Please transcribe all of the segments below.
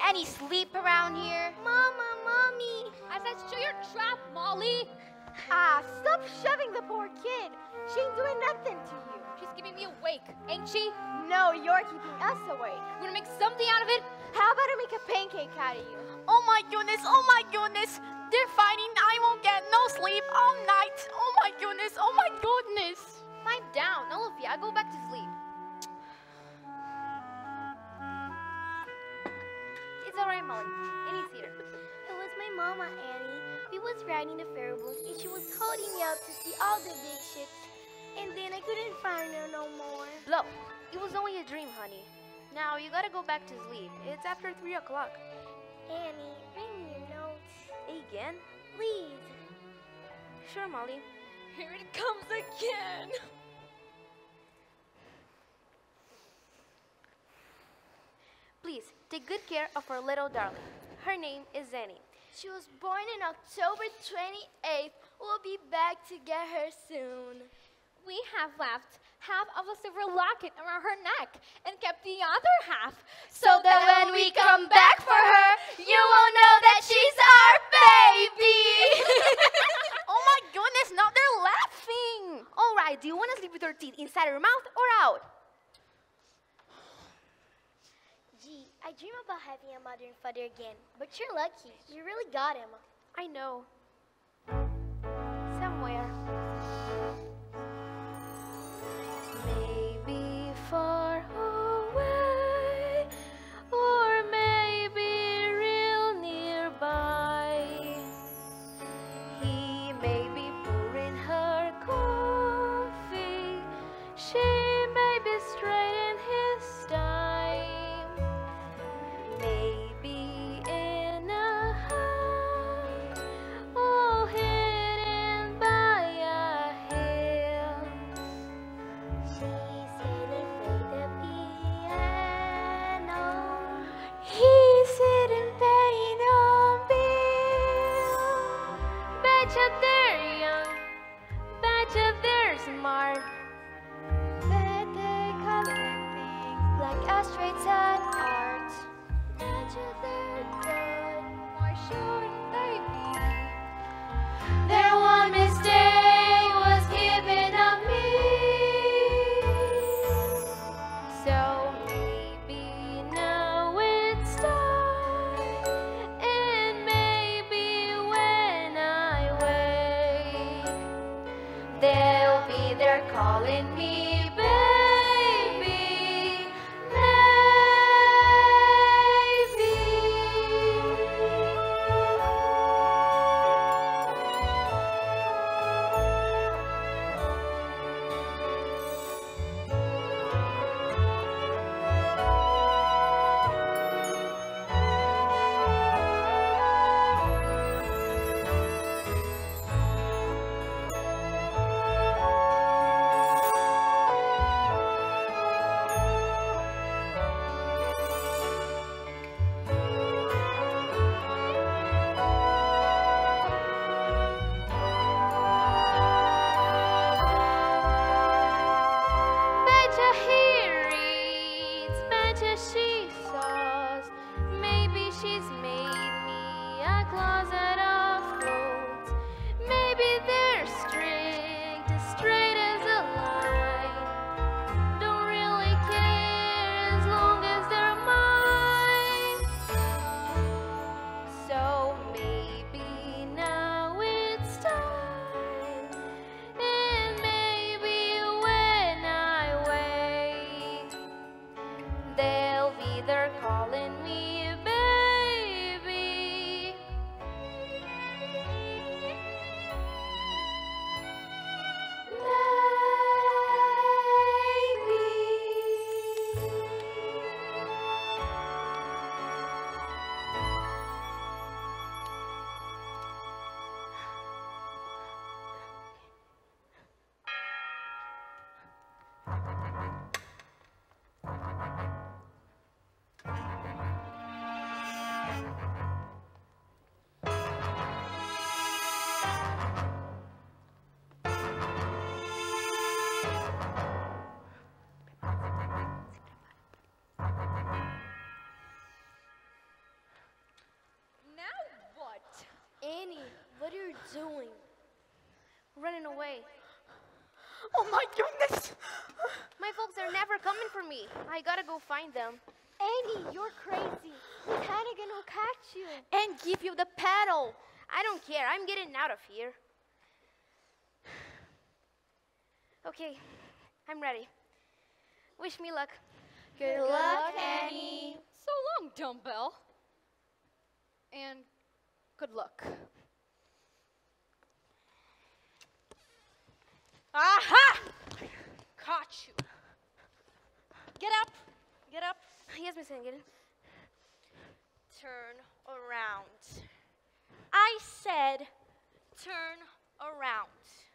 any sleep around here? Mama, Mommy. I said show your trap, Molly. Ah, stop shoving the poor kid. She ain't doing nothing to you. She's keeping me awake, ain't she? No, you're keeping us awake. You wanna make something out of it? How about I make a pancake out of you? Oh my goodness, oh my goodness. They're fighting. I won't get no sleep all night. Oh my goodness, oh my goodness. Pipe down, Olivia. Go back to sleep. It's alright, Molly. Annie's here. It was my mama, Annie. We was riding the ferry boat and she was holding me up to see all the big ships. And then I couldn't find her no more. Blow. It was only a dream, honey. Now you gotta go back to sleep. It's after 3 o'clock. Annie, bring me your notes. Again? Please. Sure, Molly. Here it comes again. Please, take good care of our little darling. Her name is Annie. She was born in October 28th. We'll be back to get her soon. We have left half of a silver locket around her neck and kept the other half So that when we come back for her, you will know that she's our baby. Oh my goodness, now they're laughing. All right, do you want to sleep with your teeth inside her mouth or out? Gee, I dream about having a mother and father again. But you're lucky. You really got him. I know. Somewhere. Maybe far away, or maybe real nearby. He may be pouring her coffee. She may be straight in his time. Maybe in a hut, all hidden by a hill. She's sitting by the piano. He's sitting paying on bill. Betcha they're young, betcha they're smart. Bet they're coloring things like ashtrays and art. Betcha they're good. Why shouldn't they be? Their one mistake was giving up me. So maybe now it's time, and maybe when I wake, They'll be there calling me baby. What are you doing? Running away. Oh my goodness! My folks are never coming for me. I gotta go find them. Annie, you're crazy. Miss Hannigan will catch you. And give you the paddle. I don't care. I'm getting out of here. Okay, I'm ready. Wish me luck. Good luck, Annie. So long, dumbbell. And good luck. Aha! Caught you. Get up. Get up. Yes, Miss Hannigan. Turn around. I said turn around.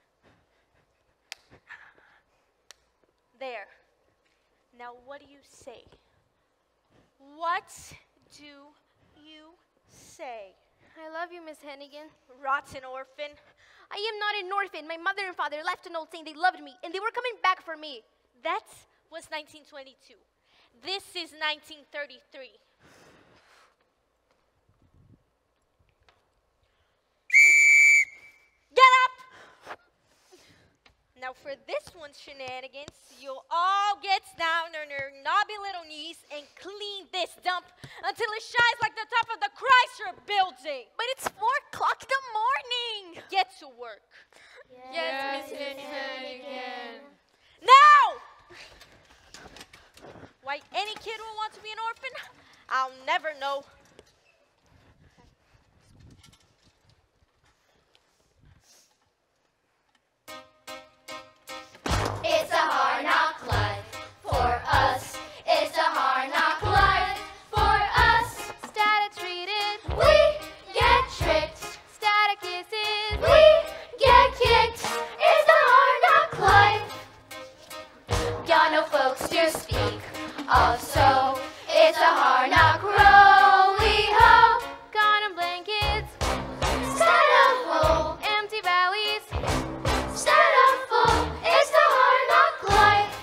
There. Now what do you say? What do you say? I love you, Miss Hannigan. Rotten orphan. I am not an orphan. My mother and father left a note saying they loved me and they were coming back for me. That was 1922. This is 1933. Get up! Now for this one's shenanigans, you'll all get down on your knobby little knees and clean this dump until it shines like the top of the Chrysler building. But it's 4 o'clock in the morning. Get to work. Yes, Miss Hannigan. Now! Why any kid will want to be an orphan, I'll never know. It's a hard knock life for us. It's a hard knock life for us. Static treated. We get tricked. Static kisses. We get kicked. It's a hard knock life. Got no folks to speak of, so it's a hard knock roly ho. Gone on blankets. Styrofoam, Empty valleys. styrofoam. It's a hard knock life.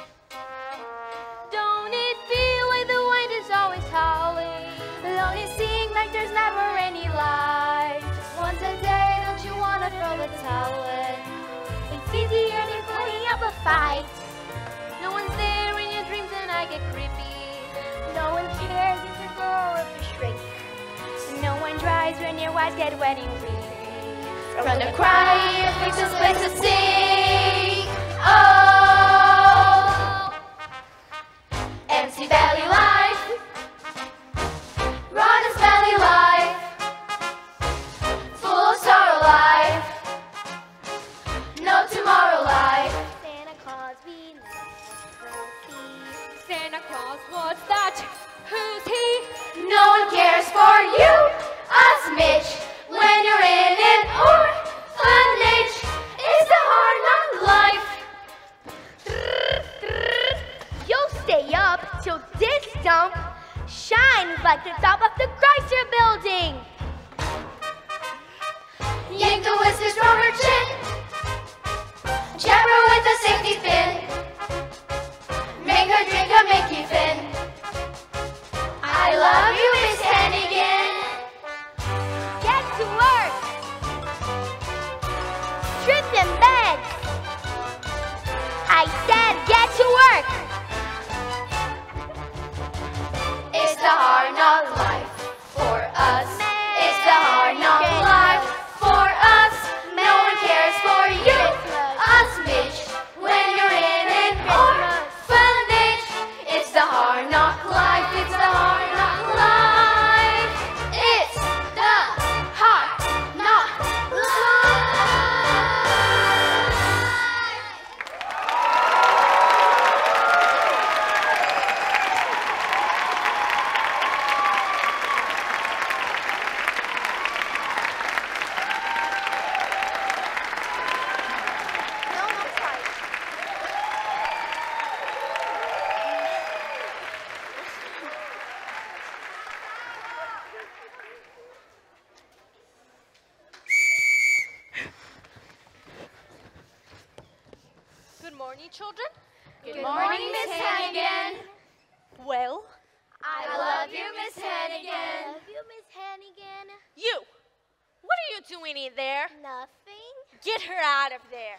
Don't it feel like the wind is always howling? Don't it seem like there's never any light? Just once a day, don't you wanna throw the towel in? It's easier than putting up a fight. No one's there in your dreams and I get creepy. No one cares if you grow or if you shrink. No one dries when your wives get wet and weepy. From the crying, it makes us place to sing. Oh, empty belly life, Ronna's belly life, full of sorrow life, no tomorrow life. Santa Claus, we never see. Santa Claus, what's that? Who's he? No one cares for you, us Mitch, when you're in an orphanage. It's a hard knock life. You'll stay up till this dump shines like the top of the Chrysler building. Yank the whiskers from her chin, jab her with a safety pin, make her drink a Mickey Finn. I love you, Miss Hannigan. Get to work. Strip them beds. I said get to work. It's the hard knock life for us. It's the hard knock life for us. No one cares for you, us Mitch, when you're in an orphanage. It's the hard knock life. It's the hard knock life. It's the hard knock life. No, no fight. Good morning, children. Good morning, Miss Hannigan. Well, I love you, Miss Hannigan. Love you, Miss Hannigan. you. What are you doing in there? Nothing. Get her out of there.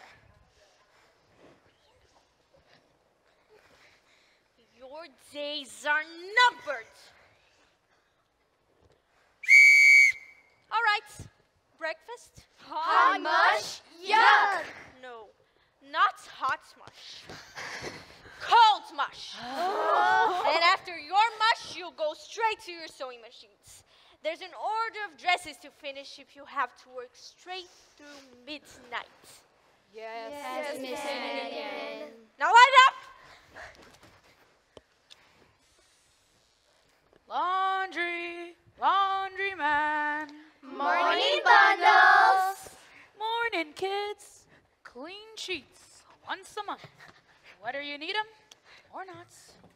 Your days are numbered. All right, breakfast? Hot mush? Yuck! No, not hot mush. Cold mush. And after your mush, you'll go straight to your sewing machines. There's an order of dresses to finish if you have to work straight through midnight. Yes, Miss Hannigan. Now light up! Laundry, laundry man. Morning bundles. Morning, kids. Clean sheets once a month. Whether you need them or not.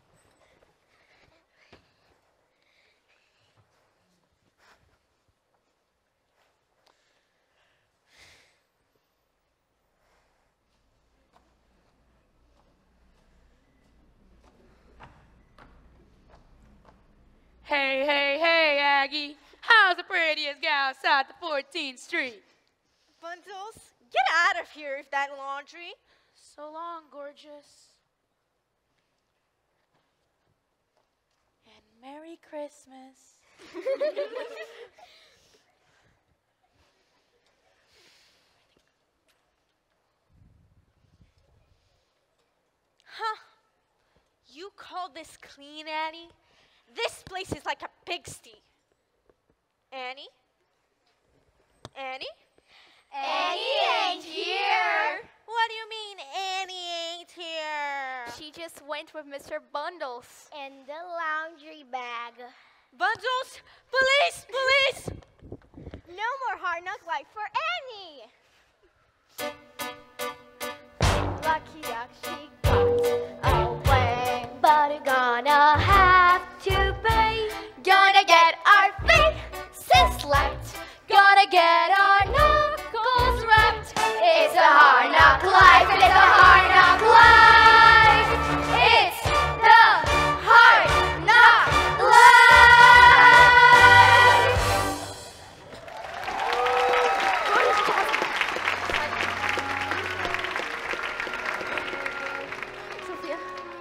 Hey, hey, hey, Aggie. How's the prettiest gal south of 14th Street? Bundles, get out of here if that laundry. So long, gorgeous. And Merry Christmas. Huh? You call this clean, Annie? This place is like a pigsty. Annie? Annie? Annie ain't here. What do you mean Annie ain't here? She just went with Mr. Bundles. And the laundry bag. Bundles? Police! Police! No more hard knock life for Annie. Lucky duck, she got away. But you're gonna have to pay. Gonna get our faces slapped. Gonna get our knuckles wrapped. It's a hard knock life. It's a hard knock life. It's the hard knock life. Sophia.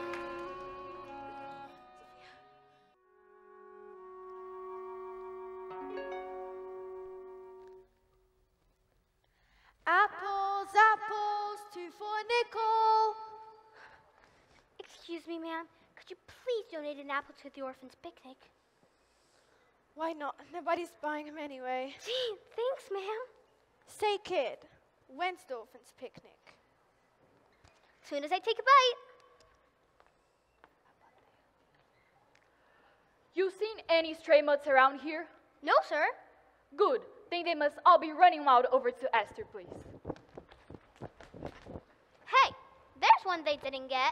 Apples, apples, 2 for a nickel. Excuse me, ma'am. Could you please donate an apple to the orphan's picnic? Why not? Nobody's buying them anyway. Gee, thanks, ma'am. Say, kid, when's the orphan's picnic? Soon as I take a bite. You seen any stray mutts around here? No, sir. Good. Think they must all be running wild over to Esther, please. Hey, there's one they didn't get.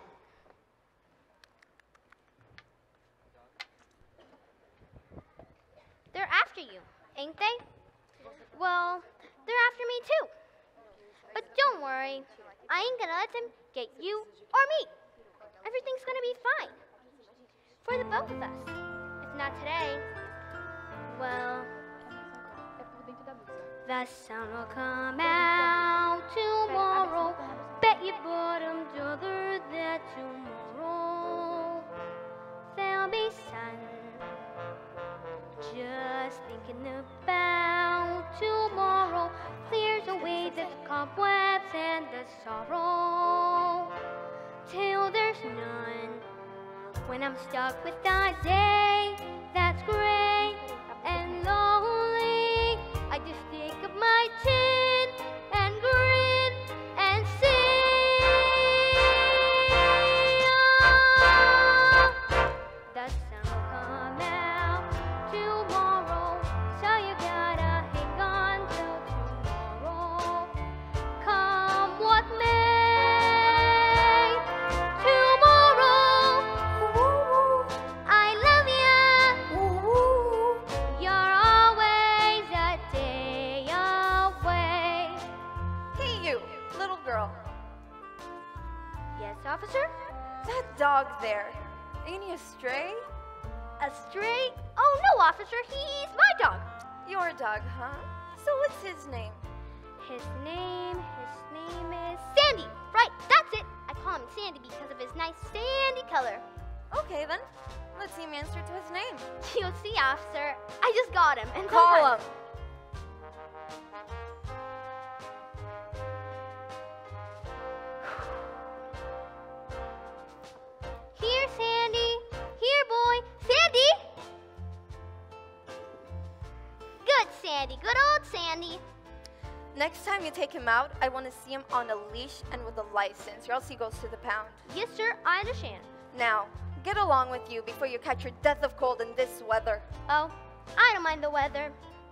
They're after you, ain't they? Well, they're after me too. But don't worry, I ain't gonna let them get you or me. Everything's gonna be fine. For the both of us. If not today, well, the sun will come out tomorrow. Bet your bottom dollar that tomorrow there'll be sun. Just thinking about tomorrow clears away the cobwebs and the sorrow till there's none. When I'm stuck with the day that's gray and lonely, I just stick up my chin and grin and sing. The sun will come out tomorrow, so you gotta hang on till tomorrow. Come what may, tomorrow, I love ya. You're always a day away. Hey, you, little girl. Yes, officer? That dog there, ain't he a stray? A stray? Oh no, officer, he's my dog. Your dog, huh? So what's his name? His name is Sandy. Right, that's it. I call him Sandy because of his nice sandy color. Okay then. Let's see him answer to his name. You'll see, officer. I just got him. And Call sometimes- him. Here, Sandy. Here, boy. Sandy! Good, Sandy. Good old Sandy. Next time you take him out, I want to see him on a leash and with a license, or else he goes to the pound. Yes, sir. I understand. Now, get along with you before you catch your death of cold in this weather. Oh, I don't mind the weather.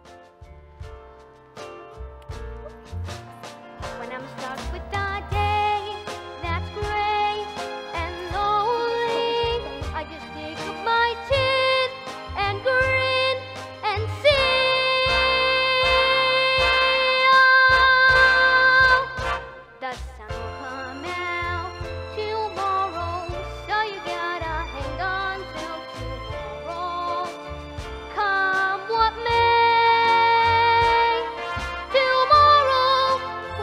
When I'm stuck with the day that's gray and lonely, I just pick up my chin and grin and sing. Oh, the sun will come out tomorrow, so you gotta hang on till tomorrow. Come what may, tomorrow,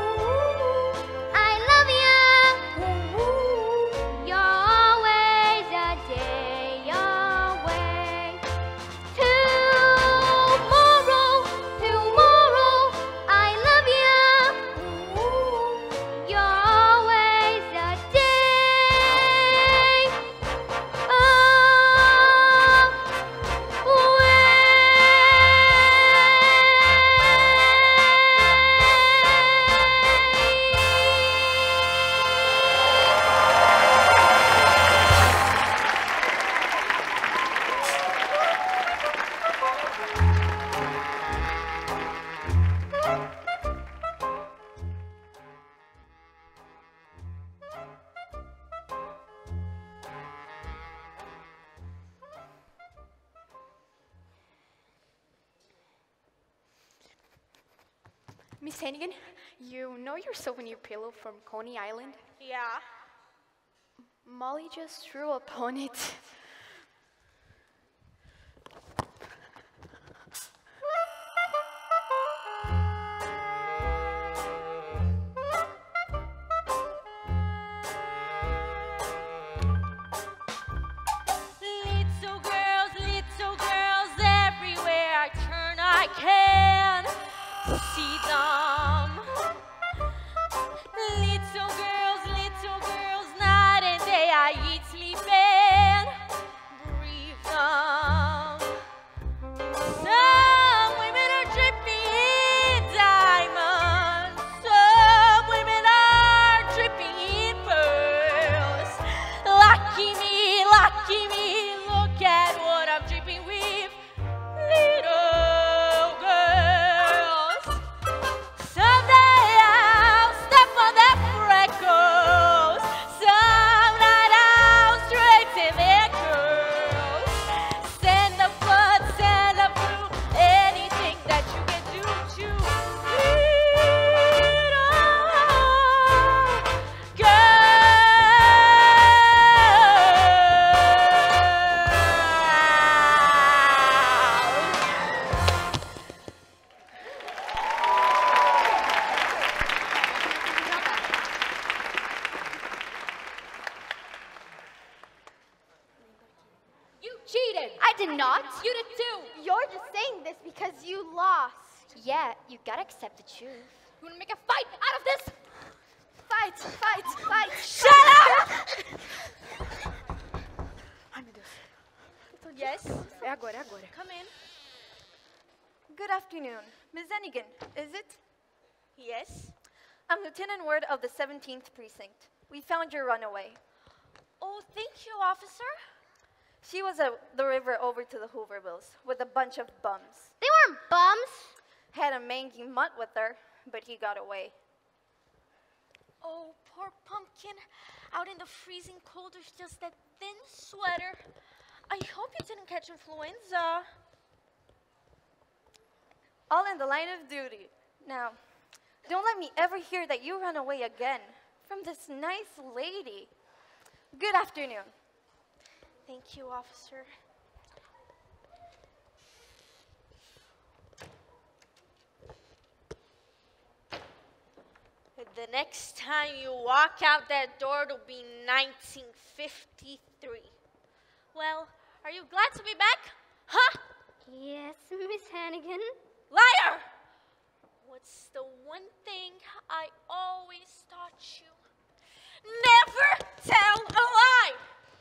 I love you. You're always a day away. Tomorrow, I love you. You're always a day Miss Hannigan, you know your souvenir pillow from Coney Island? Yeah. Molly just threw up on it. Little girls everywhere I turn, I can see them. Little girls, night and day I eat, sleep, and breathe them. Some women are dripping in diamonds, some women are dripping in pearls. Lucky me, look at what I'm dripping with. Little girls. Someday I'll step on their freckles. Some night I'll straighten their curls. Send the blood, send the fruit, anything that you can do to little girls. You cheated. I did not. You did too. You're just saying this because you lost. Yeah, you gotta accept the truth. You want to make a fight out of this? Fight. Shut up! Ai, meu Deus. Yes, É agora. come in. Good afternoon. Ms. Hannigan, is it? Yes. I'm Lieutenant Ward of the 17th Precinct. We found your runaway. Oh, thank you, officer. She was at the river over to the Hoovervilles with a bunch of bums. They weren't bums. Had a mangy mutt with her, but he got away. Oh, poor pumpkin. Out in the freezing cold with just that thin sweater. I hope you didn't catch influenza. All in the line of duty. Now, don't let me ever hear that you run away again from this nice lady. Good afternoon. Thank you, officer. The next time you walk out that door, it'll be 1953. Well, are you glad to be back? Huh? Yes, Miss Hannigan. Liar! What's the one thing I always taught you? Never tell a lie!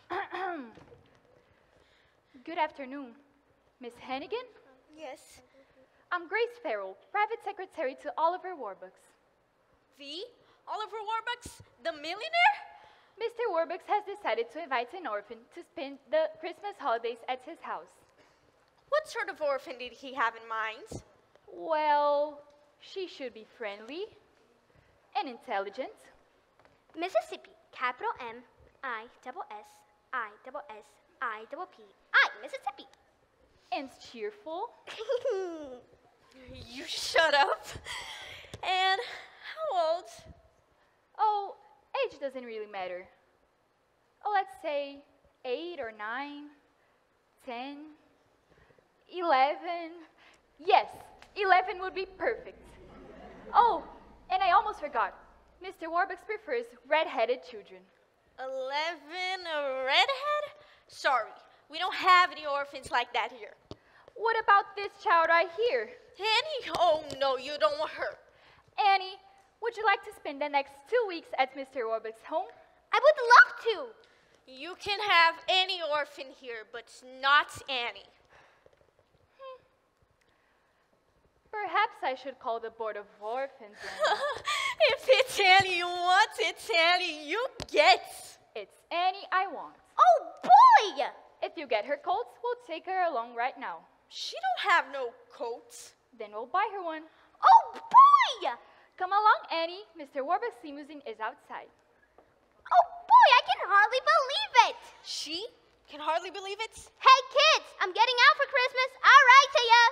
Good afternoon, Miss Hannigan. Yes. I'm Grace Farrell, private secretary to Oliver Warbucks. The Oliver Warbucks, the millionaire? Mr. Warbucks has decided to invite an orphan to spend the Christmas holidays at his house. What sort of orphan did he have in mind? Well, she should be friendly and intelligent. Mississippi, capital M-I-S-S-I-S-S-I-P-I, Mississippi. And cheerful. You shut up. And how old? Oh, age doesn't really matter. Oh, let's say 8 or 9, 10, 11. Yes, 11 would be perfect. Oh, and I almost forgot. Mr. Warbucks prefers red-headed children. 11, a redhead? Sorry, we don't have any orphans like that here. What about this child right here? Annie? Oh no, you don't want her. Annie, would you like to spend the next 2 weeks at Mr. Warbucks' home? I would love to. You can have any orphan here, but not Annie. Perhaps I should call the Board of Orphans. Then. If it's Annie you want, it's Annie you get. It's Annie I want. Oh, boy! If you get her coats, we'll take her along right now. She don't have no coats. Then we'll buy her one. Oh, boy! Come along, Annie. Mr. Warbucks' limousine is outside. Oh, boy, I can hardly believe it. She can hardly believe it. Hey, kids, I'm getting out for Christmas. All right, see ya.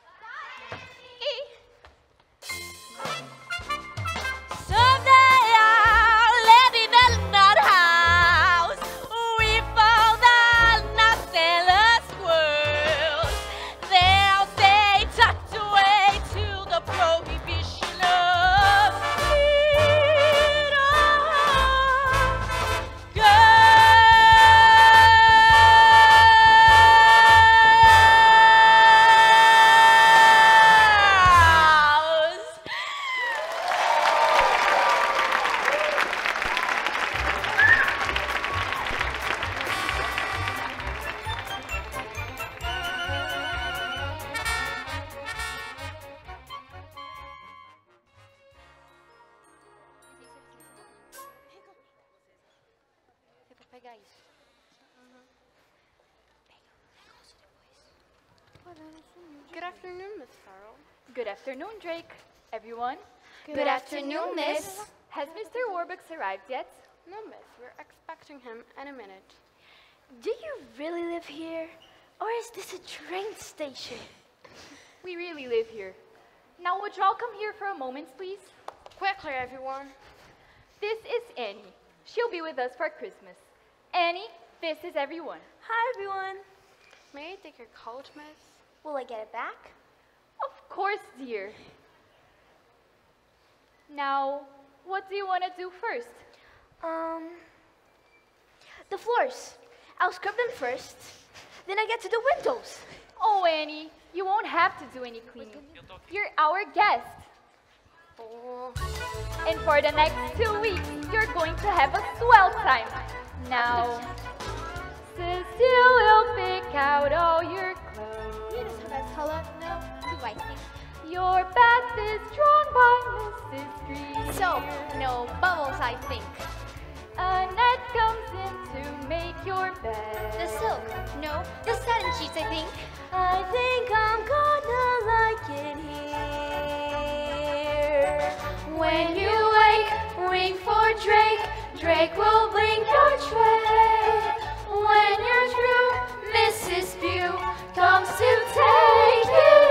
Someday I'll live in a nut house with all the nut-sellers squirrels. They'll stay tucked away to the prohibition of Good afternoon, Miss Farrell. Good afternoon, Drake. Everyone, Good afternoon, Miss. has Mr. Warbucks arrived yet? No, Miss, we're expecting him in a minute. Do you really live here? Or is this a train station? We really live here. Now, would you all come here for a moment, please? Quickly, everyone. This is Annie. She'll be with us for Christmas. Annie, this is everyone. Hi, everyone. May I take your coat, Miss? Will I get it back? Of course, dear. Now, what do you want to do first? The floors. I'll scrub them first. Then I get to the windows. Oh, Annie, you won't have to do any cleaning. You're our guest. Oh. And for the next 2 weeks, you're going to have a swell time. Now, Cecile will pick out all your clothes. Your bath is drawn by Mrs. Green. So, no bubbles, I think. A net comes in to make your bed. The silk. No, the satin sheets, I think. I think I'm gonna like it here. When you wake, ring for Drake. Drake will bring your tray. When your true Mrs. Spew comes to take it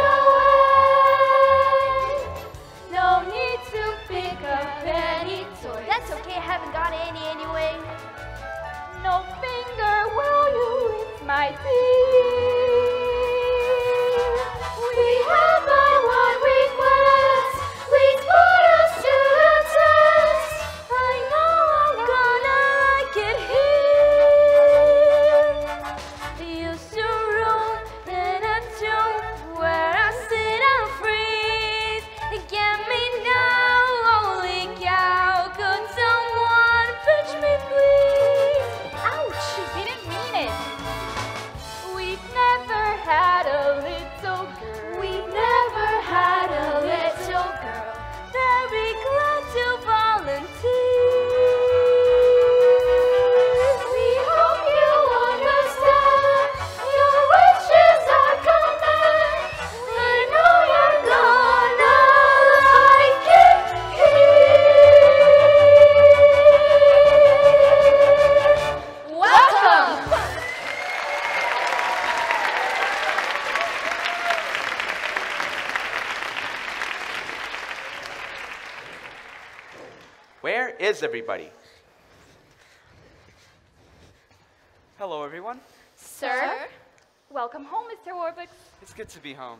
away. No need to pick up any toy. That's okay, I haven't got any anyway. No finger will you lift, my dear. We have but one request. Please put us to the test. Where is everybody? Hello, everyone. Sir? Welcome home, Mr. Warbux. It's good to be home.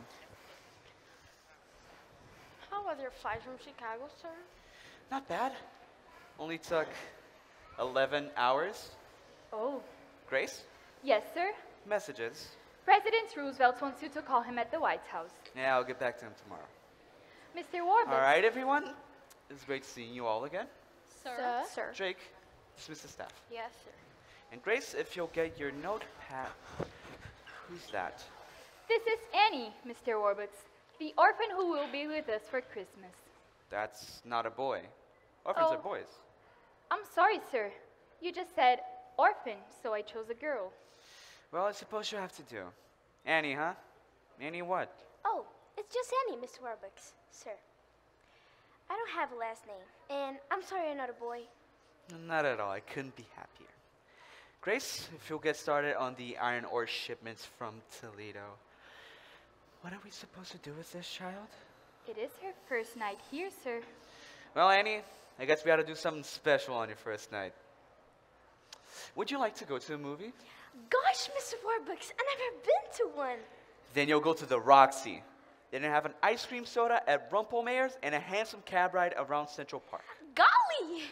How was your flight from Chicago, sir? Not bad. Only took 11 hours. Oh. Grace? Yes, sir. Messages. President Roosevelt wants you to call him at the White House. Yeah, I'll get back to him tomorrow. Mr. Warbux. All right, everyone. It's great seeing you all again. Sir? Sir. Drake, dismiss the staff. Yes, sir. And Grace, if you'll get your notepad. Who's that? This is Annie, Mr. Warbux, the orphan who will be with us for Christmas. That's not a boy. Orphans Oh. are boys. I'm sorry, sir. You just said orphan, so I chose a girl. Well, I suppose you have to do. Annie, huh? Annie what? Oh, it's just Annie, Mr. Warbux, sir. I don't have a last name, and I'm sorry I'm not a boy. Not at all. I couldn't be happier. Grace, if you'll get started on the iron ore shipments from Toledo. What are we supposed to do with this child? It is her first night here, sir. Well, Annie, I guess we ought to do something special on your first night. Would you like to go to a movie? Gosh, Mr. Warbux, I've never been to one. Then you'll go to the Roxy. Then you'll have an ice cream soda at Rumpelmayer's and a handsome cab ride around Central Park. Golly!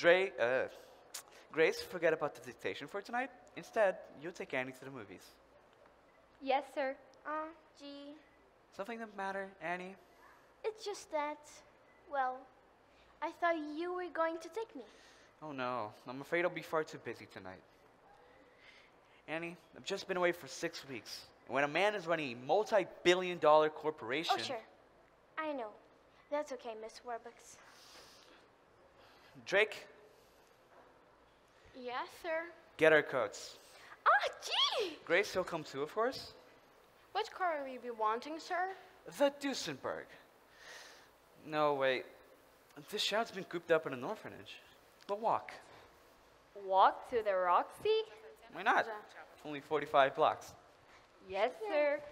Grace, forget about the dictation for tonight. Instead, you'll take Annie to the movies. Yes, sir. Gee, Something that matter, Annie? it's just that, well, I thought you were going to take me. Oh no, I'm afraid I'll be far too busy tonight. Annie, I've just been away for 6 weeks. And when a man is running a multi-billion-dollar corporation... Oh, sure. I know. That's okay, Miss Warbux. Drake, Yes, sir. get our coats. Gee! Grace, you'll come too, of course. Which car will you be wanting, sir? The Duesenberg. No, wait. This child's been cooped up in an orphanage. We'll walk. Walk to the Roxy? Why not? Only 45 blocks. Yes, sir.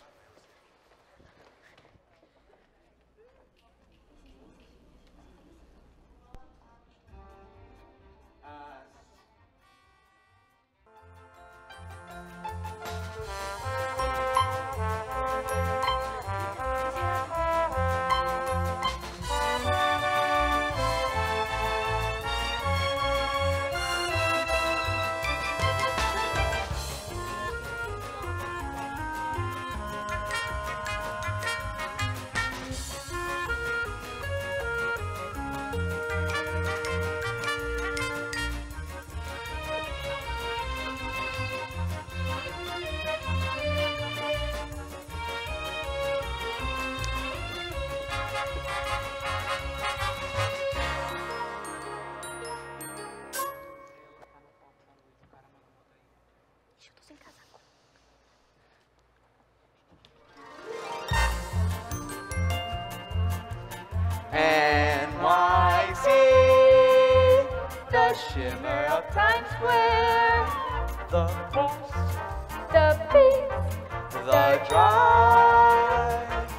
NYC, the shimmer of Times Square, the pulse, The beat. the drive.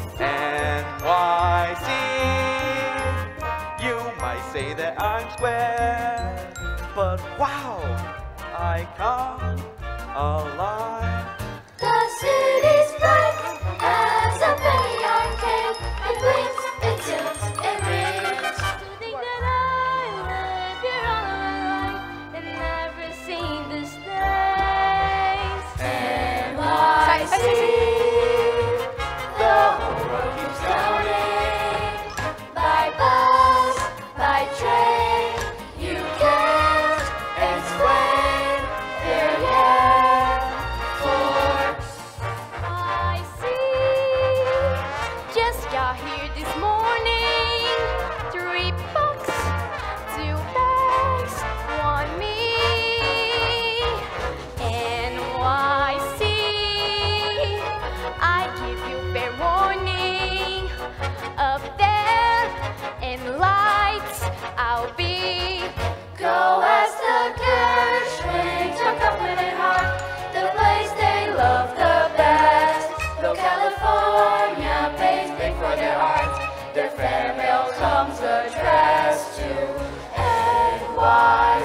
NYC, you might say that I'm square, but wow, I come alive. The city's bright as a penny arcade. It blinks, it tilts, it rings. To think that I lived here all my life and never seen this place. NYC, the whole world keeps counting. By bus, by train, you can't explain. They're here for I see. Just got here this morning.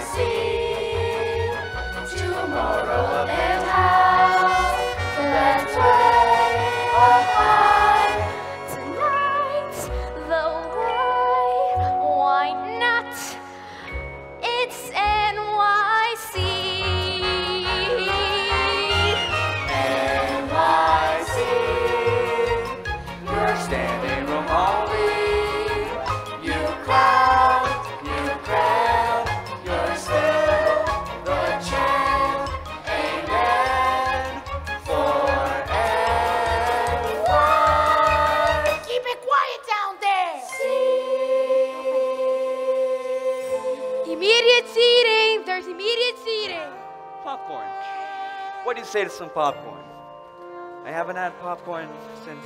see tomorrow a penthouse. Let's way up high. Tonight, the why not? It's NYC. NYC, your standing room only. You crowd, you're still the champ. Amen for NY. Keep it quiet down there. Immediate seating. There's immediate seating. Popcorn. What do you say to some popcorn? I haven't had popcorn since.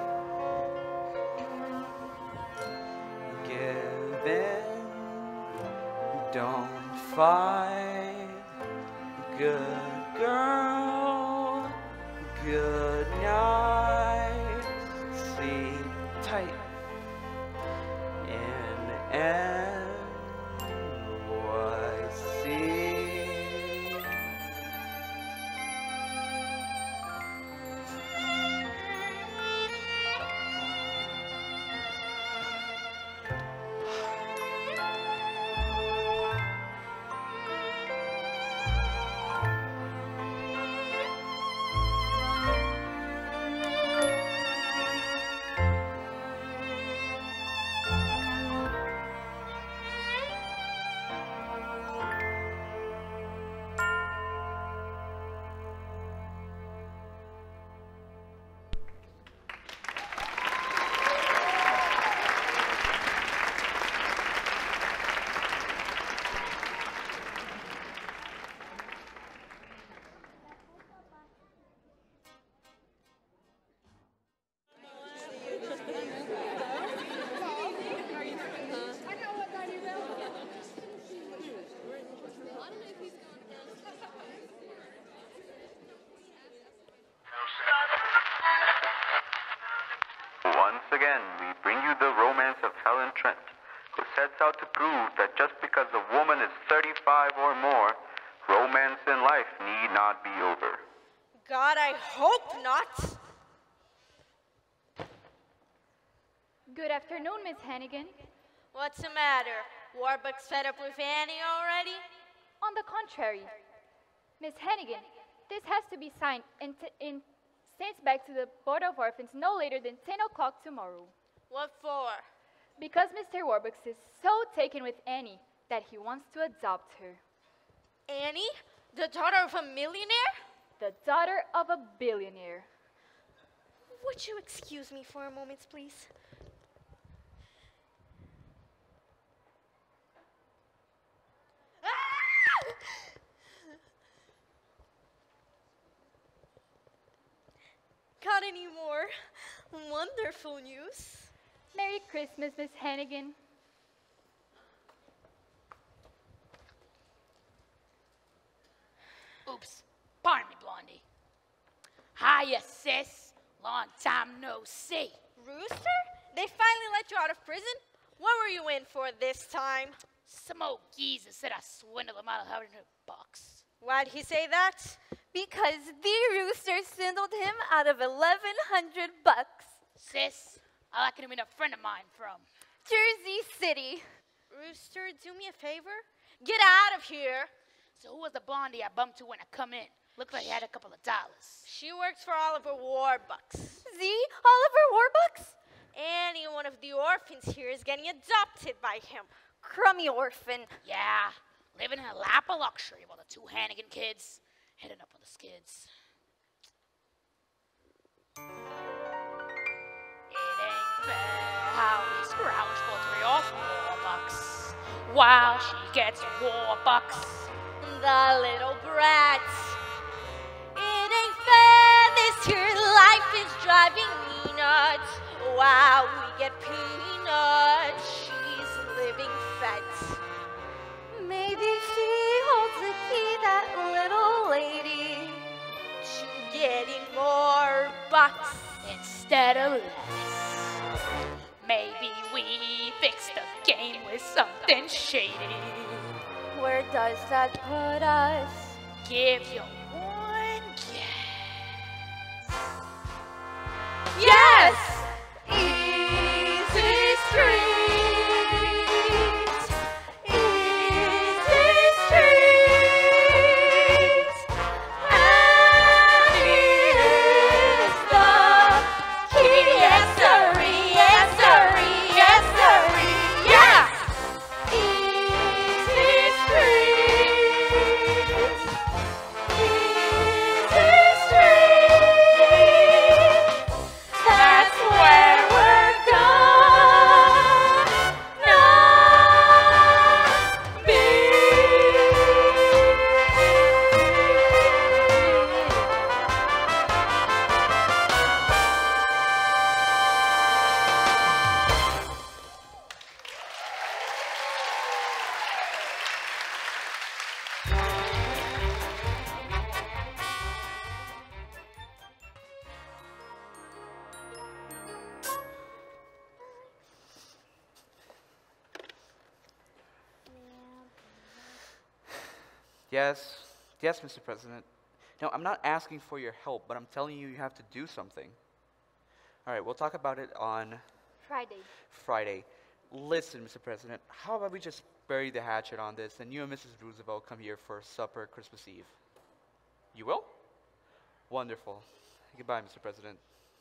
Give in, don't fight. Good girl, good night. Sleep tight. In NYC. Once again, we bring you the romance of Helen Trent, who sets out to prove that just because a woman is 35 or more, romance in life need not be over. God, I hope not. Good afternoon, Miss Hannigan. What's the matter? Warbucks fed up with Annie already? On the contrary, Miss Hannigan, this has to be signed and sent back to the Board of Orphans no later than 10 o'clock tomorrow. What for? Because Mr. Warbucks is so taken with Annie that he wants to adopt her. Annie? The daughter of a millionaire? The daughter of a billionaire. Would you excuse me for a moment, please? Got any more wonderful news? Merry Christmas, Miss Hannigan. Oops. Pardon me, Blondie. Hiya, sis. Long time no see. Rooster? They finally let you out of prison? What were you in for this time? Some old geezer said I swindled him out of $100. Why'd he say that? Because the rooster swindled him out of $1,100. Sis, I like him in a friend of mine from Jersey City. Rooster, do me a favor? Get out of here. So who was the blondie I bumped to when I come in? Looked like he had a couple of dollars. She works for Oliver Warbucks. Z? Oliver Warbucks? Any one of the orphans here is getting adopted by him. Crummy orphan. Yeah, living in a lap of luxury while the two Hannigan kids heading up on the skids. It ain't fair how we scrounge for 3 or 4 bucks while she gets Warbucks. The little brat. It ain't fair, this here life is driving me nuts. While we get peanuts, she's living fat. Maybe she holds the key, that little lady, to getting more bucks. Instead of less, maybe we fix the game with something shady. where does that put us? Give you one guess. Yes! Easy Street. Easy Street. Annie is the key. Yes, sirree. Yes, sirree. Yes, sirree. Yeah. Easy Street. Easy Street. That's where we're gonna be. Yes, yes, Mr. President. No, I'm not asking for your help, but I'm telling you you have to do something. All right, we'll talk about it on Friday. Friday. Listen, Mr. President, how about we just bury the hatchet on this and you and Mrs. Roosevelt come here for supper Christmas Eve? You will? Wonderful. Goodbye, Mr. President.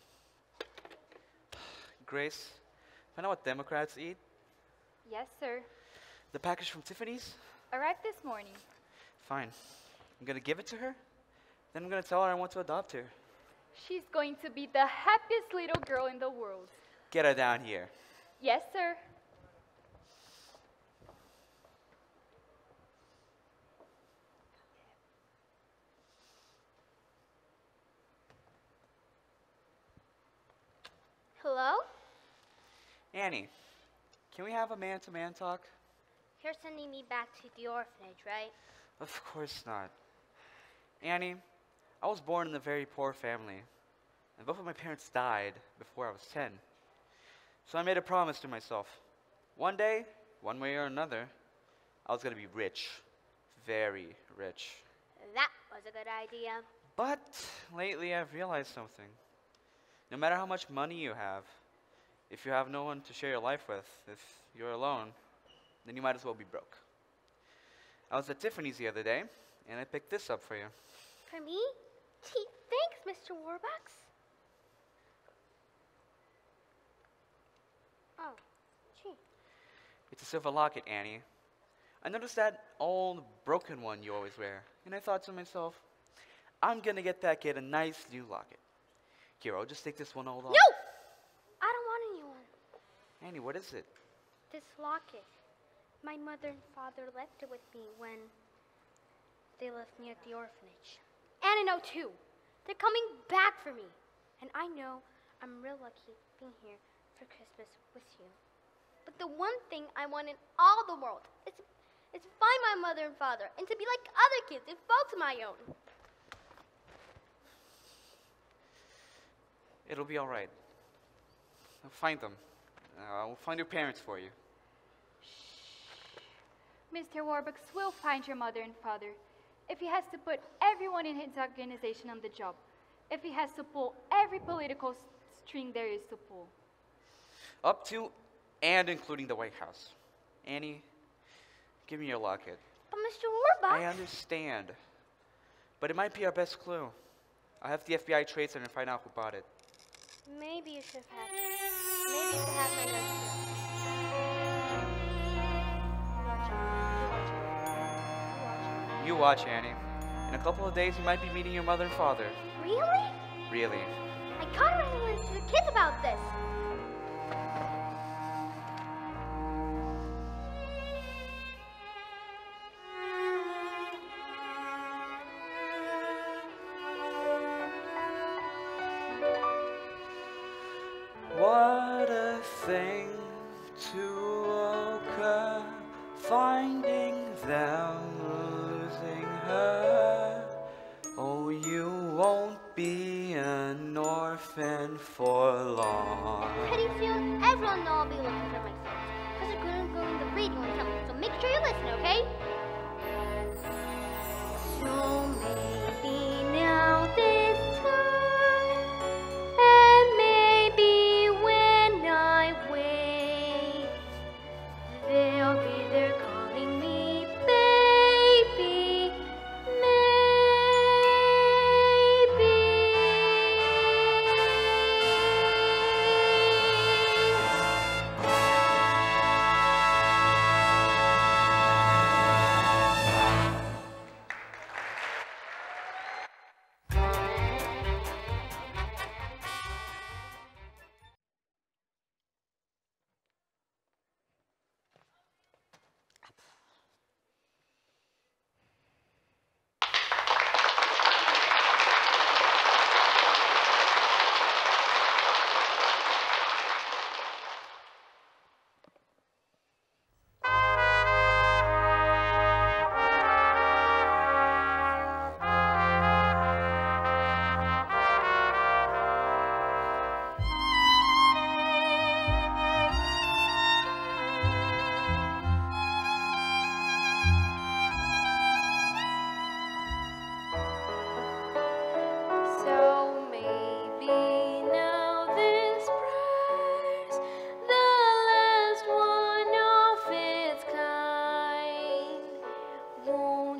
Grace, find out what Democrats eat? Yes, sir. The package from Tiffany's? Arrived this morning. Fine. I'm gonna give it to her, then I'm gonna tell her I want to adopt her. She's going to be the happiest little girl in the world. Get her down here. Yes, sir. Hello? Annie, can we have a man-to-man talk? You're sending me back to the orphanage, right? Of course not. Annie, I was born in a very poor family, and both of my parents died before I was 10. So I made a promise to myself. One day, one way or another, I was gonna be rich. Very rich. That was a good idea. But lately I've realized something. No matter how much money you have, if you have no one to share your life with, if you're alone, then you might as well be broke. I was at Tiffany's the other day, and I picked this up for you. For me? Gee, thanks, Mr. Warbucks. Oh, gee. It's a silver locket, Annie. I noticed that old broken one you always wear, and I thought to myself, I'm gonna get that kid a nice new locket. Here, I'll just take this one old off. No! I don't want a new one. Annie, what is it? This locket. My mother and father left it with me when they left me at the orphanage. And I know too. They're coming back for me. And I know I'm real lucky being here for Christmas with you. But the one thing I want in all the world is to find my mother and father and to be like other kids with folks of my own. It'll be all right. I'll find them. I'll find your parents for you. Mr. Warbucks will find your mother and father if he has to put everyone in his organization on the job, if he has to pull every political string there is to pull. Up to and including the White House. Annie, give me your locket. But Mr. Warbucks... I understand. But it might be our best clue. I'll have the FBI trace it and find out who bought it. Maybe you should have. Maybe you should have my notes. You watch, Annie. In a couple of days, you might be meeting your mother and father. Really? Really. I gotta run to the kids about this. What a thing to occur, finding them, losing her. Oh, you won't be an orphan for long. Pretty soon, everyone will know I'll be looking for myself. Because they're going to go in the radio and tell me. So make sure you listen, okay?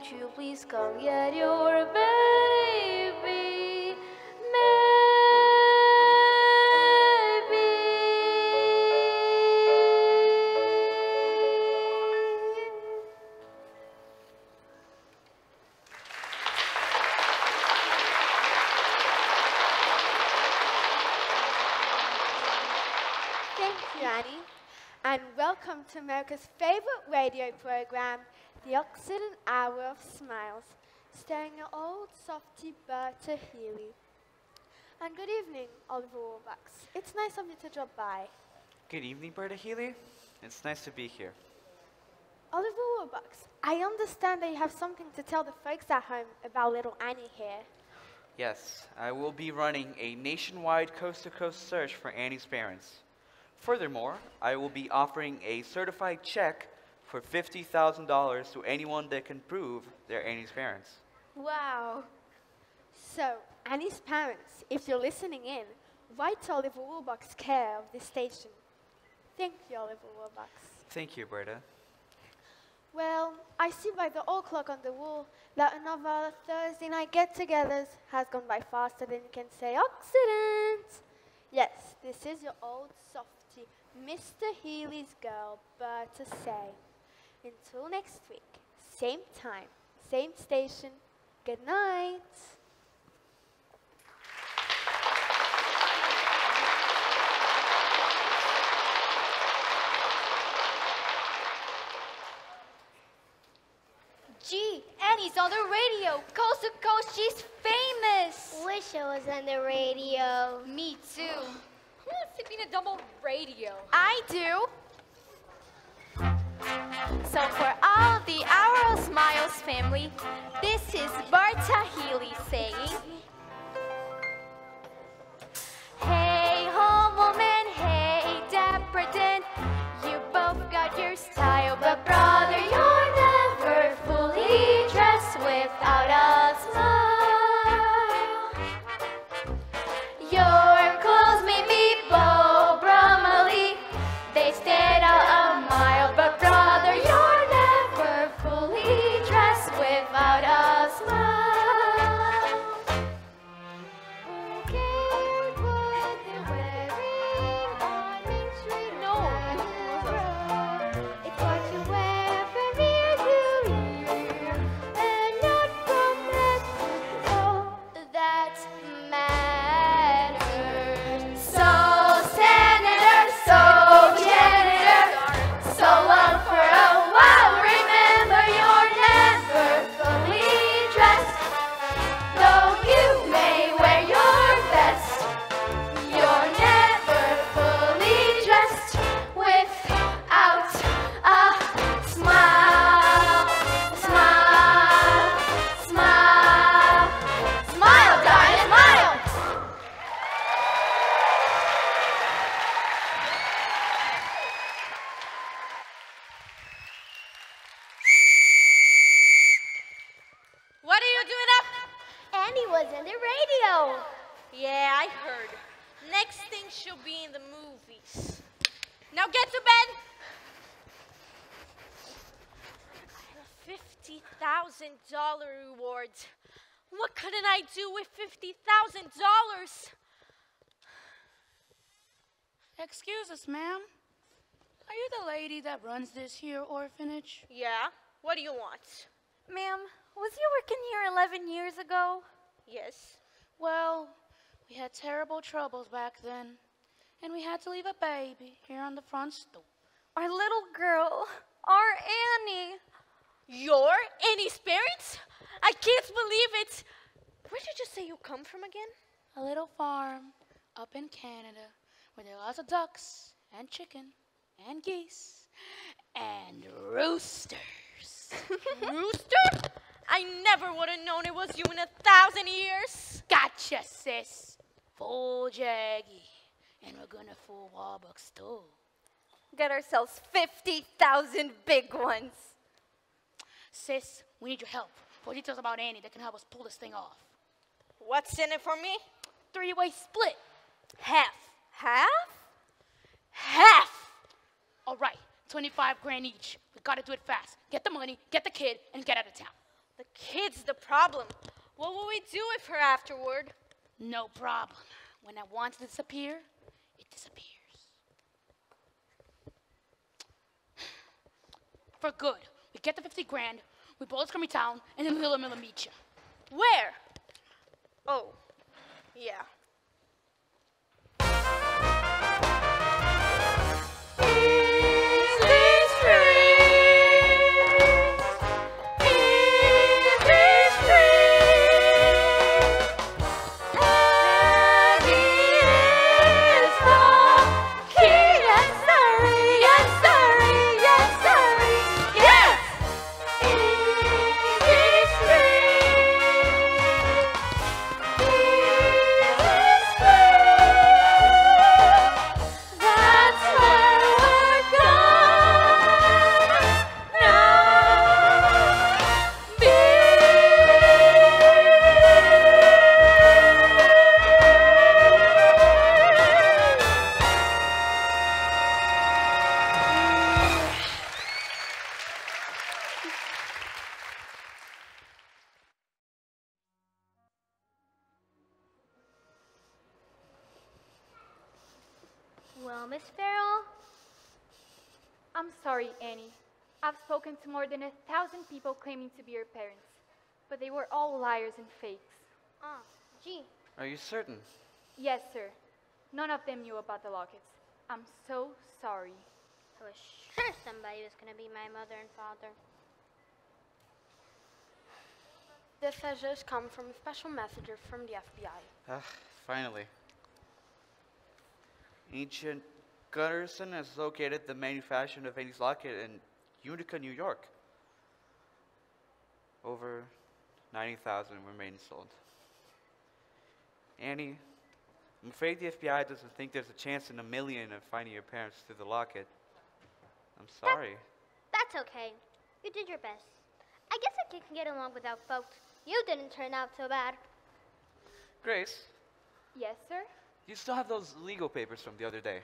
won't you please come get your baby? Thank you, Annie, and welcome to America's favorite radio program, The Occident Hour of Smiles, starring your old softie Berta Healy. And good evening, Oliver Warbucks. It's nice of you to drop by. Good evening, Berta Healy. It's nice to be here. Oliver Warbucks, I understand that you have something to tell the folks at home about little Annie here. Yes, I will be running a nationwide coast-to-coast search for Annie's parents. Furthermore, I will be offering a certified check for $50,000 to anyone that can prove they're Annie's parents. Wow. So, Annie's parents, if you're listening in, write to Oliver Warbucks' care of this station. Thank you, Oliver Warbucks. Thank you, Berta. Well, I see by the old clock on the wall that another Thursday night get-togethers has gone by faster than you can say Occident. Yes, this is your old softie, Mr. Healy's girl, Berta Say. Until next week, same time, same station, good night. Gee, Annie's on the radio. Coast to coast, she's famous. Wish I was on the radio. Me too. Who wants to be in a double radio? I do. So for all the Hour of Smiles family, this is Berta Healy saying, hey home woman, hey dapper Dan, you both got your style, but brother, you're never fully dressed without a smile. Your clothes may be Beau Brummely, they stand out a mile, but brother, you're never fully dressed without a smile. Who cares what they're wearing on Main Street? No, it's what you wear from ear to ear, and not from head to toe. That matters. So senator, so janitor, so long for a while. Remember, you're never fully dressed, though you may wear your best. You're never fully dressed without a smile. Smile, smile, smile, darling, smile. What are you doing up? Annie was on the radio. Yeah, I heard. Next thing she'll be in the movies. Now get to bed. $50,000 reward. What couldn't I do with $50,000? Excuse us, ma'am. Are you the lady that runs this here orphanage? Yeah, what do you want? Ma'am, was you working here 11 years ago? Yes. Well, we had terrible troubles back then, and we had to leave a baby here on the front stoop. Our little girl, our Annie. Your Annie's parents? I can't believe it. Where did you say you come from again? A little farm up in Canada where there are lots of ducks and chicken and geese and roosters. Rooster? I never would have known it was you in 1,000 years. Gotcha, sis. Fool Jaggy. And we're gonna fool Warbucks too. Get ourselves 50,000 big ones. Sis, we need your help. For details about Annie that can help us pull this thing off. What's in it for me? 3-way split. Half. Half? Half! All right, 25 grand each. We gotta do it fast. Get the money, get the kid, and get out of town. The kid's the problem. What will we do with her afterward? No problem. When I want it to disappear, it disappears. For good. We get the 50 grand, we both come to town, and then Little Miller meet you. Where? Oh, yeah. Well, Miss Farrell, I'm sorry, Annie. I've spoken to more than 1,000 people claiming to be your parents, but they were all liars and fakes. gee. Are you certain? Yes, sir. None of them knew about the lockets. I'm so sorry. I was sure somebody was going to be my mother and father. This has just come from a special messenger from the FBI. Ah, finally. Ancient Gutterson has located the manufacturer of Annie's locket in Utica, New York. Over 90,000 remain sold. Annie, I'm afraid the FBI doesn't think there's a chance in a million of finding your parents through the locket. I'm sorry. That's okay. You did your best. I guess a kid can get along without folks. You didn't turn out so bad. Grace, Yes, sir? you still have those legal papers from the other day.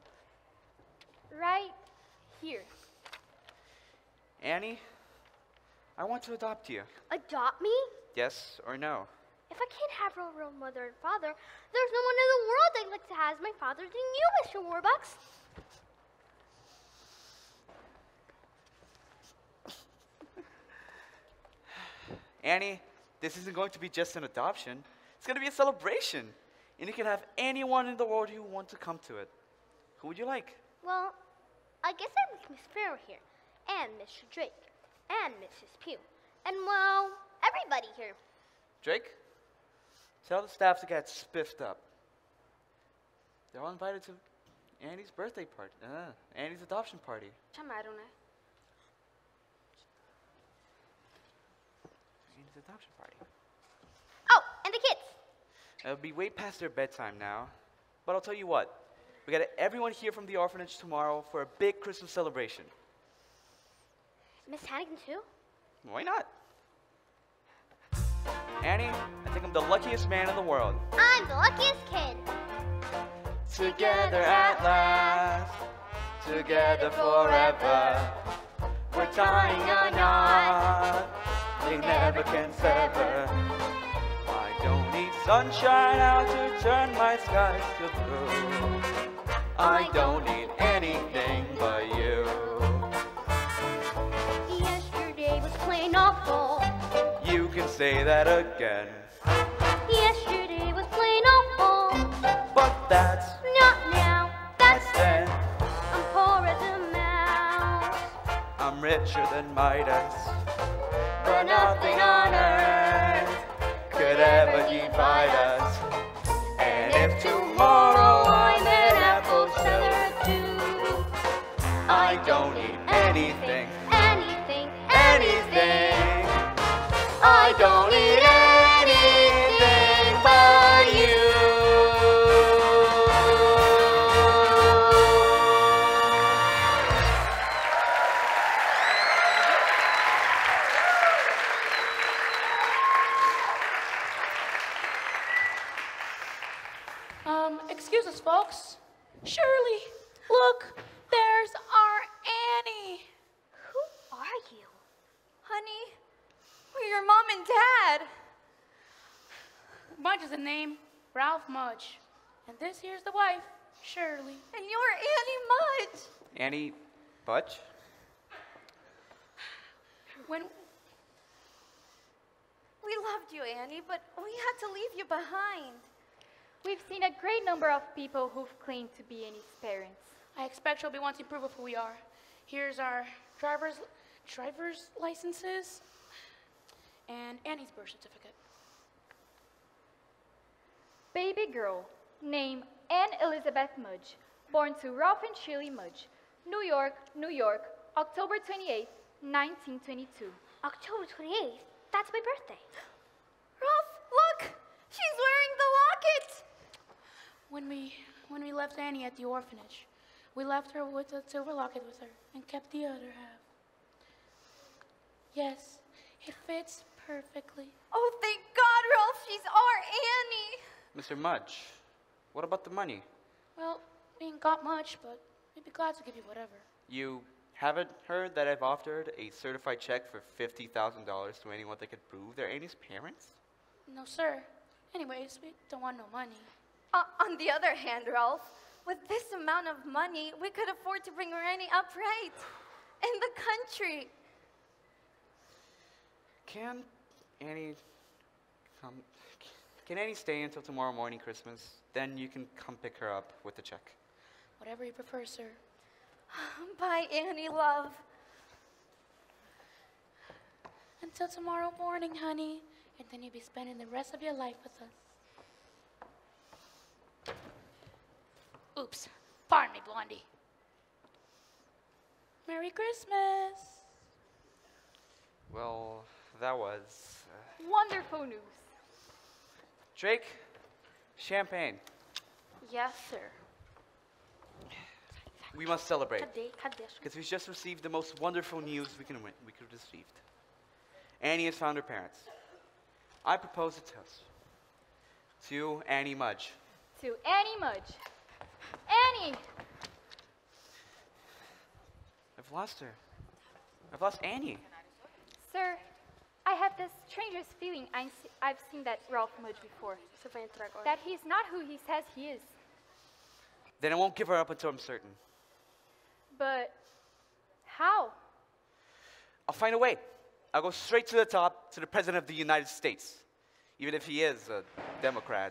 Right here. Annie, I want to adopt you. Adopt me? Yes or no? If I can't have a real mother and father, there's no one in the world I'd like to have as my father than you, Mr. Warbucks. Annie, this isn't going to be just an adoption. It's going to be a celebration. And you can have anyone in the world you want to come to it. Who would you like? Well, I guess I like Miss Farrell here, and Mr. Drake, and Mrs. Pugh, and, well, everybody here. Drake, tell the staff to get spiffed up. They're all invited to Annie's birthday party, Annie's adoption party. Chamaram, né? Annie's adoption party. Oh, and the kids. It'll be way past their bedtime now, but I'll tell you what. We got everyone here from the orphanage tomorrow for a big Christmas celebration. Miss Hannigan, too? Why not? Annie, I think I'm the luckiest man in the world. I'm the luckiest kid. Together at last, together forever. We're tying a knot they never can sever. I don't need sunshine out to turn my skies to blue. I don't need anything but you. Yesterday was plain awful. You can say that again, Yesterday was plain awful. but that's Not now, that's then. I'm poor as a mouse. I'm richer than Midas, but nothing on earth could ever divide us. And if tomorrow I'm an apple seller too, I don't need anything, Anything, anything. I don't need anything but you. Excuse us, folks. Shirley, look, there's our Annie. Who are you? Honey, we're your and Dad. Mudge is the name, Ralph Mudge. And this here's the wife, Shirley. And you're Annie Mudge. Annie Budge? When We loved you, Annie, but we had to leave you behind. We've seen a great number of people who've claimed to be Annie's parents. I expect she'll be wanting proof of who we are. Here's our driver's licenses and Annie's birth certificate. Baby girl, name Anne Elizabeth Mudge, born to Ralph and Shirley Mudge, New York, New York, October 28, 1922. October 28th. That's my birthday. Ralph, look! She's wearing the locket! When we left Annie at the orphanage, we left her with a silver locket with her and kept the other half. Yes, it fits perfectly. Oh, thank God, Ralph, she's our Annie! Mr. Mudge, what about the money? Well, we ain't got much, but we'd be glad to give you whatever. You haven't heard that I've offered a certified check for $50,000 to anyone that could prove they're Annie's parents? No, sir. Anyways, we don't want no money. On the other hand, Ralph, with this amount of money, we could afford to bring Annie up right in the country. Can Annie come? Can Annie stay until tomorrow morning, Christmas? Then you can come pick her up with the check. Whatever you prefer, sir. Bye, Annie, love. Until tomorrow morning, honey. And then you'll be spending the rest of your life with us. Oops. Pardon me, Blondie. Merry Christmas. Well, that was... Wonderful news. Drake, champagne. Yes, sir. We must celebrate. Cadê? Because we've just received the most wonderful news we could have received. Annie has found her parents. I propose a toast to Annie Mudge. To Annie Mudge. Annie! I've lost her. I've lost Annie. Sir, I have the strangest feeling I've seen that Ralph Mudge before. That he's not who he says he is. Then I won't give her up until I'm certain. But how? I'll find a way. I'll go straight to the top, to the President of the United States, even if he is a Democrat.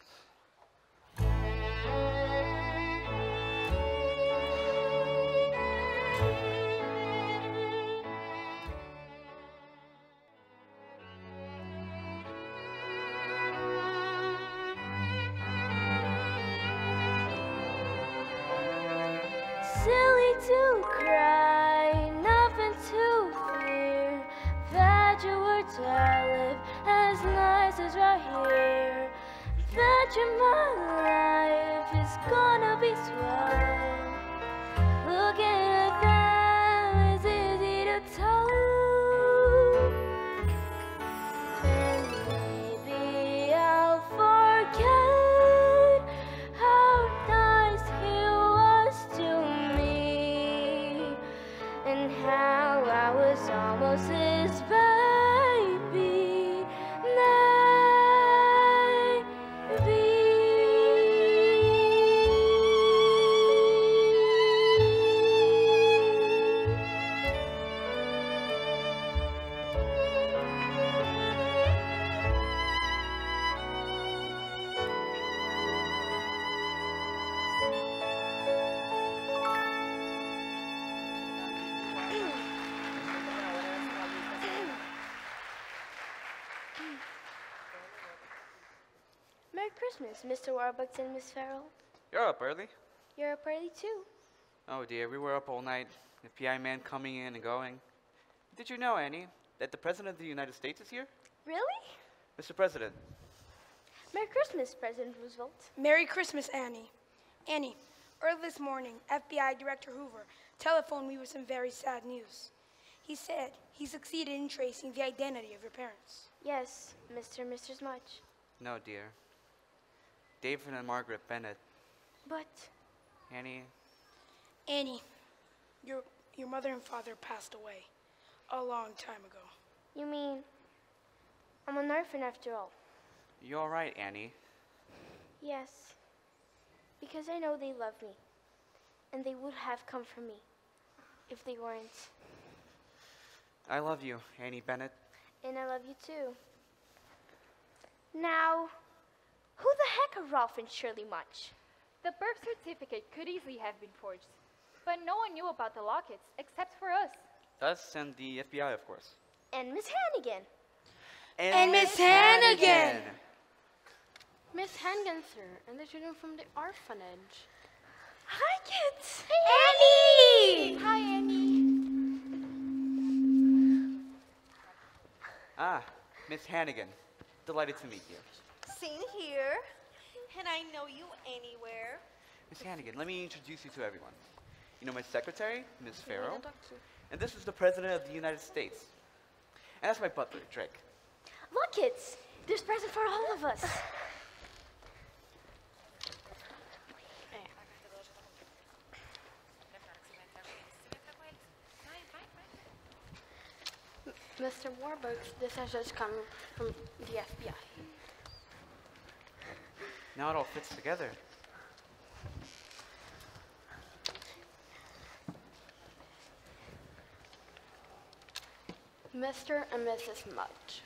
Silly to cry, nothing to fear. Bet your words I live as nice as right here. Bet you my life is gonna be swell. Looking at them is easy to tell. And maybe I'll forget how nice he was to me, and how I was almost his baby. Merry Christmas, Mr. Warbucks and Miss Farrell. You're up early. You're up early too. Oh dear, we were up all night. The PI man coming in and going. Did you know, Annie, that the President of the United States is here? Really? Mr. President. Merry Christmas, President Roosevelt. Merry Christmas, Annie. Annie, early this morning, FBI Director Hoover telephoned me with some very sad news. He said he succeeded in tracing the identity of your parents. Yes, Mr. and Mrs. Mudge. No, dear. David and Margaret Bennett. But Annie, Annie, your mother and father passed away a long time ago. you mean I'm an orphan after all. You all right, Annie? Yes, because I know they love me, and they would have come for me if they weren't. I love you, Annie Bennett. And I love you too. Now, who the heck are Ralph and Shirley Munch? The birth certificate could easily have been forged, but no one knew about the lockets except for us. Us and the FBI, of course. And Miss Hannigan. And Miss Hannigan. Miss Hannigan, sir, and the children from the orphanage. Hi, kids. Hey, Annie! Hi, Annie. Ah, Miss Hannigan. Delighted to meet you. Same here. And I know you anywhere. Miss Hannigan, let me introduce you to everyone. You know my secretary, Miss Farrow, and this is the President of the United States. And that's my butler, Drake. Look, kids, there's present for all of us. Mr. Warburg, this has just come from the FBI. Now it all fits together. Mr. and Mrs. Mudge.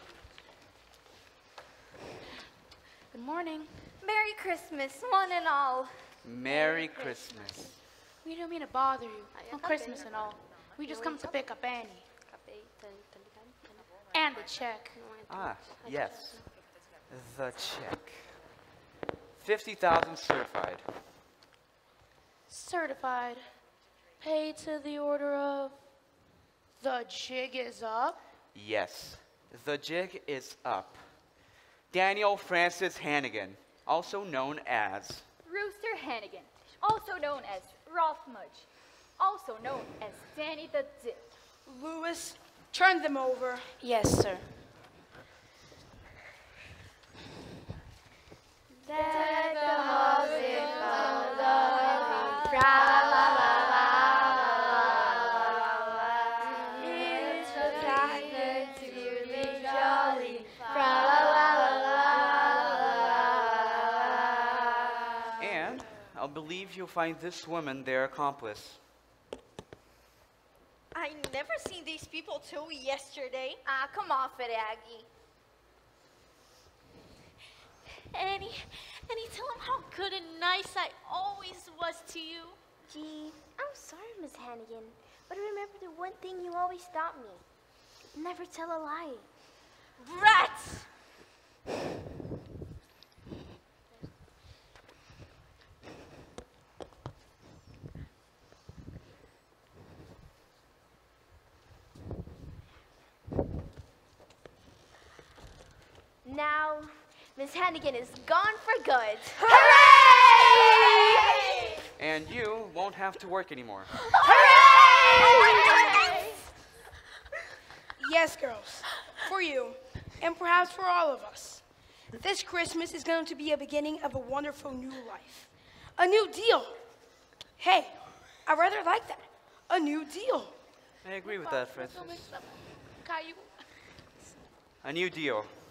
Good morning. Merry Christmas, one and all. Merry Christmas. We don't mean to bother you on Christmas and all. We just come to pick up Annie. And the check. Ah, yes. The check. 50,000 certified. Certified. Paid to the order of... The jig is up? Yes, the jig is up. Daniel Francis Hannigan, also known as... Rooster Hannigan, also known as Ralph Mudge, also known as Danny the Dip. Louis, turn them over. Yes, sir. Deck the halls in love, fra la la la. It's the time to be jolly, fra la la la. And I believe you'll find this woman their accomplice. I never seen these people till yesterday. Ah, come off it, Aggie. Annie, tell him how good and nice I always was to you. Gee, I'm sorry, Miss Hannigan, but remember the one thing you always taught me. Never tell a lie. Rats! Now, Miss Hannigan is gone for good. Hooray! And you won't have to work anymore. Hooray! Yes, girls, for you, and perhaps for all of us. This Christmas is going to be a beginning of a wonderful new life. A new deal. Hey, I rather like that. A new deal. I agree with that, Francis. A new deal.